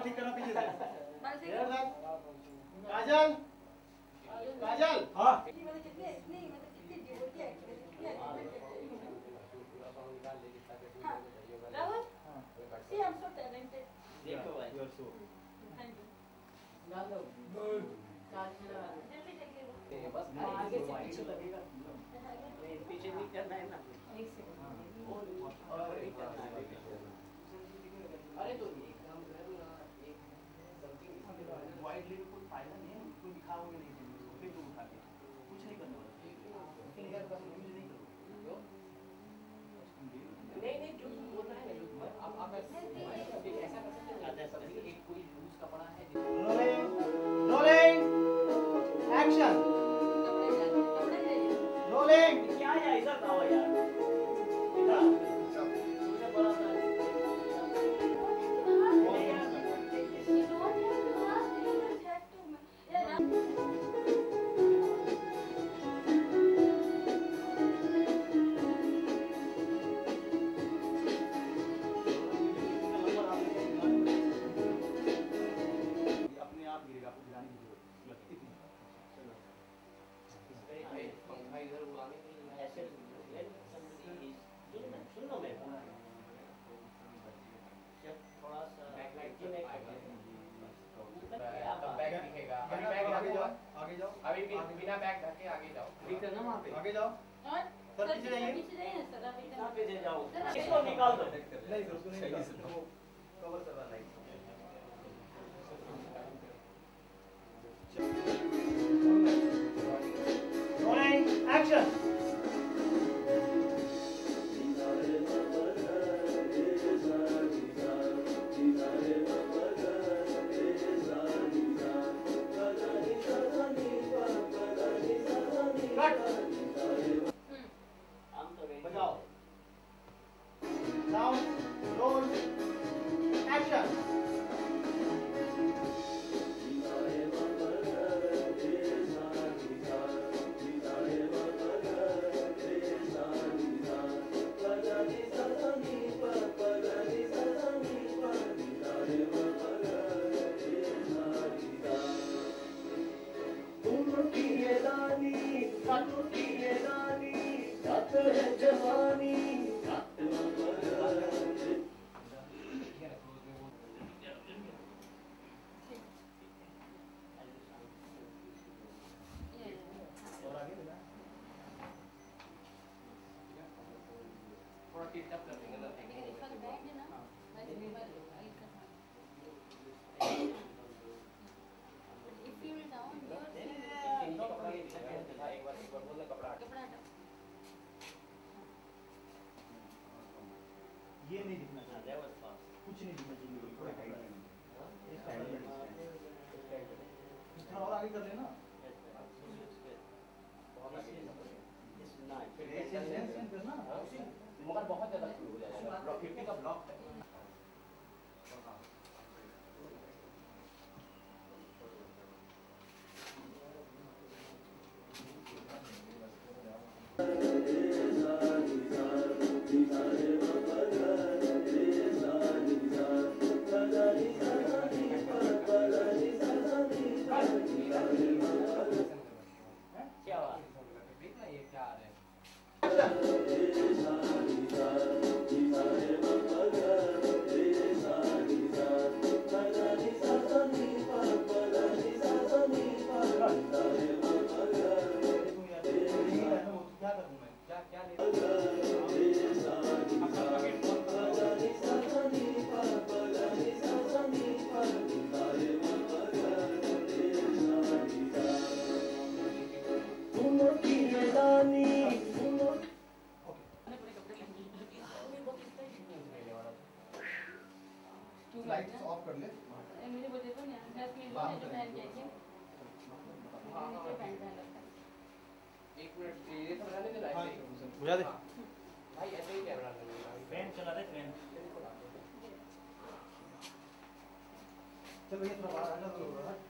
ठीक करना पीछे से। काजल काजल हाँ मतलब कितनी ड्यूटी है Rahul see I am so talented देखो भाई you are so thank you डाल दो बस आगे से पीछे लगेगा पीछे नहीं करना है ना एक सेकंड और नहीं करना है अरे तो एक काम करो ना एक समथिंग वाइडली कोई फायदा नहीं है कोई दिखाओगे नहीं फिर तुम उठा के कुछ नहीं करना फिर यार बस यूज नहीं करो नहीं जो तुम बोल रहे हैं ना आप ऐसा कर सकते हैं एक कोई लूज कपड़ा है रोलिंग एक्शन रोलिंग क्या है ऐसा था यार इधर तुमने बोला था अभी बिना बैग ढके आगे जाओ ठीक है ना वहां पे आगे जाओ सर पीछे जाइए सर अभी पीछे जाओ इसको निकाल दो नहीं उसको नहीं निकाल वो कवर कर रहा है रोलिंग एक्शन बजाओ साउंड रोल एक्शन ये नहीं दिखना चाहिए कुछ नहीं दिखना चाहिए थोड़ा और आगे कर लेना मगर बहुत ज्यादा शुरू हो जाएगा 50 का ब्लॉक है क्या हुआ देखना ये क्या आ रहा है क्या करूं मैं क्या लाइट्स ऑफ कर ले मुझे वो देखो ना 10 मिनट जो पहन के आई थी नीचे पहन रखा है एक मिनट ये तो बनाने देना हाँ ऐसे बुझा दे भाई ऐसे ही कैमरा लगेगा फैन चला दे फैन चल भैया थोड़ा बाहर आ जा तो